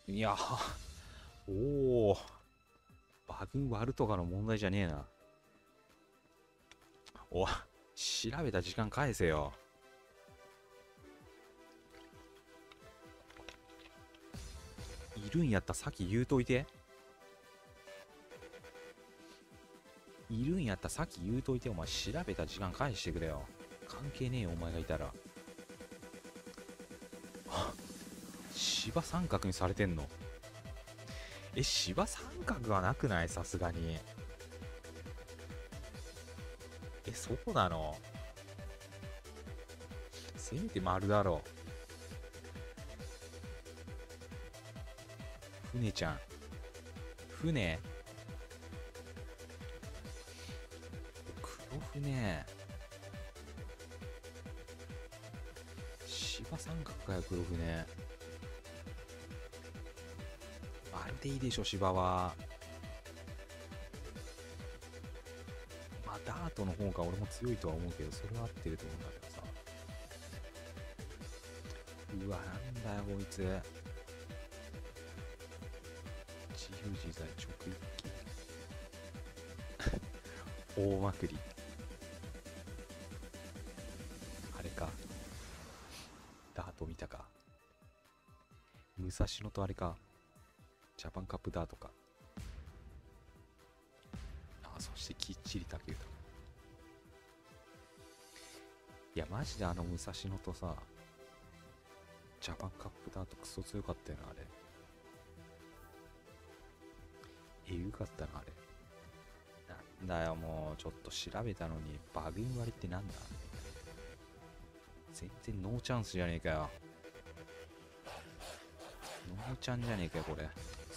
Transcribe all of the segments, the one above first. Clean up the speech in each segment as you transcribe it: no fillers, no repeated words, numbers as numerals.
いや、おお、バグ割るとかの問題じゃねえな。お、調べた時間返せよ。いるんやったらさっき言うといて。いるんやったらさっき言うといて。お前調べた時間返してくれよ。関係ねえよお前がいたら。芝三角にされてんの？芝三角はなくない？さすがに。そうなの？せめて丸だろ。船ちゃん。船？黒船。芝三角かよ、黒船。あれでいいでしょ、芝は。まあ、ダートの方が俺も強いとは思うけど、それは合ってると思うんだけどさ。うわ、なんだよ、こいつ。自由自在直撃。大まくり。あれか。ダート見たか。武蔵野とあれか。ジャパンカップダートか。そしてきっちり竹豊。いや、マジで武蔵野とさ、ジャパンカップダートクソ強かったよな、あれ。えぐかったな、あれ。なんだよ、もう、ちょっと調べたのに、バグ割りってなんだ？全然ノーチャンスじゃねえかよ。ノーチャンじゃねえかよ、これ。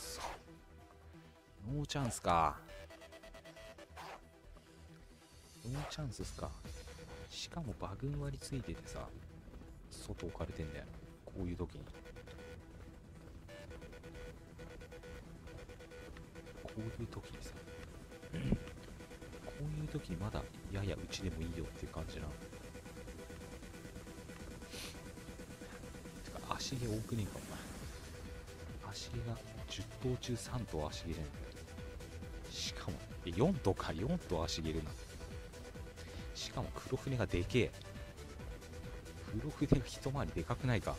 ノーチャンスか。ノーチャンスっすか。しかもバグ割りついててさ、外置かれてんだよ。こういう時に。こういう時にさ、こういう時にまだややうちでもいいよっていう感じな。てか足毛多くねえかお前。足毛が10頭中3頭足毛れんだよ。しかも4頭か、4頭足毛るな。しかも黒船がでけえ。黒船が一回りでかくないか。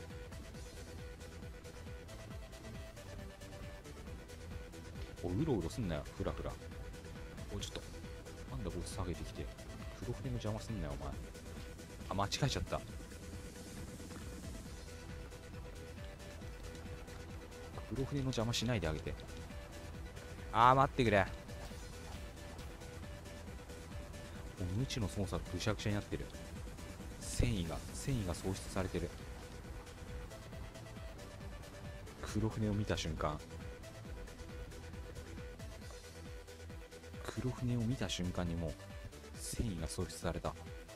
うろうろすんなよ、ふらふら。ちょっとなんだこいつ下げてきて。黒船の邪魔すんなよお前。間違えちゃった。黒船の邪魔しないであげて。待ってくれ。もう無知の操作ぐしゃぐしゃになってる。繊維が喪失されてる。黒船を見た瞬間にもう繊維が喪失された。